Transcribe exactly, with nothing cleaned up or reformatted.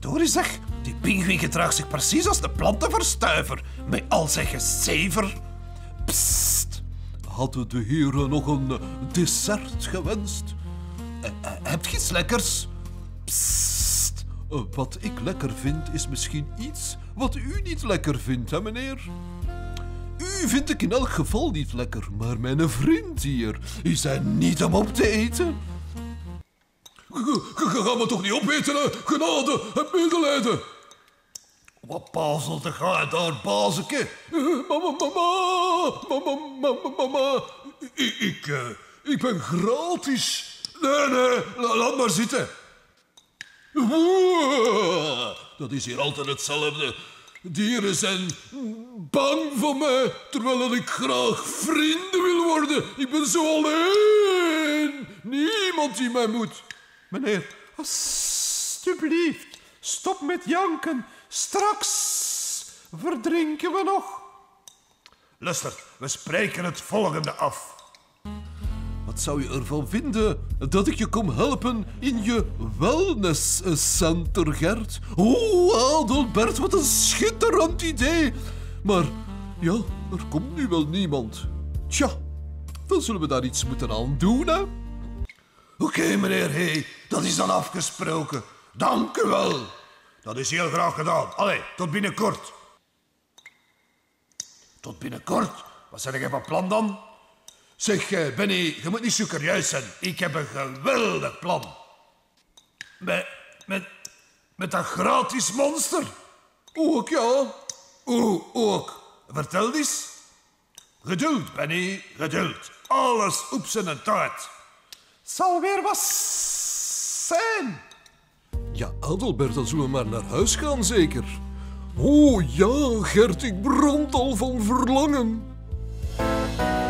Verdorie zeg, die pinguïn gedraagt zich precies als de plantenverstuiver. Met al zijn gezever. Psst. Hadden de heren nog een dessert gewenst? Uh, uh, heb je iets lekkers? Psst. Uh, wat ik lekker vind is misschien iets wat u niet lekker vindt, hè meneer? U vind ik in elk geval niet lekker, maar mijn vriend hier is hij niet om op te eten. Ga me toch niet opeten, hè? Genade en medelijden. Wat pazelde ga je daar, bazeke? Mama, mama, mama, mama, mama. Ik, ik, uh, ik ben gratis. Nee, nee, laat maar zitten. Dat is hier altijd hetzelfde. Dieren zijn bang voor mij, terwijl ik graag vrienden wil worden. Ik ben zo alleen. Niemand die mij moet. Meneer, alsjeblieft, stop met janken. Straks verdrinken we nog. Luister, we spreken het volgende af. Wat zou je ervan vinden dat ik je kom helpen in je wellnesscenter, Gert? Oh, Adelbert, wat een schitterend idee. Maar ja, er komt nu wel niemand. Tja, dan zullen we daar iets moeten aan doen, hè? Oké, okay, meneer Hey, dat is dan afgesproken. Dank u wel. Dat is heel graag gedaan. Allee, tot binnenkort. Tot binnenkort? Wat zeg jij van plan dan? Zeg, Benny, je moet niet zo curieus zijn. Ik heb een geweldig plan. Met, met, met dat gratis monster. Ook, ja. Oeh, ook. Vertel eens. Geduld, Benny, geduld. Alles op zijn tijd. Zal weer wat zijn. Ja, Adelbert, dan zullen we maar naar huis gaan, zeker. Oh ja, Gert, ik brand al van verlangen.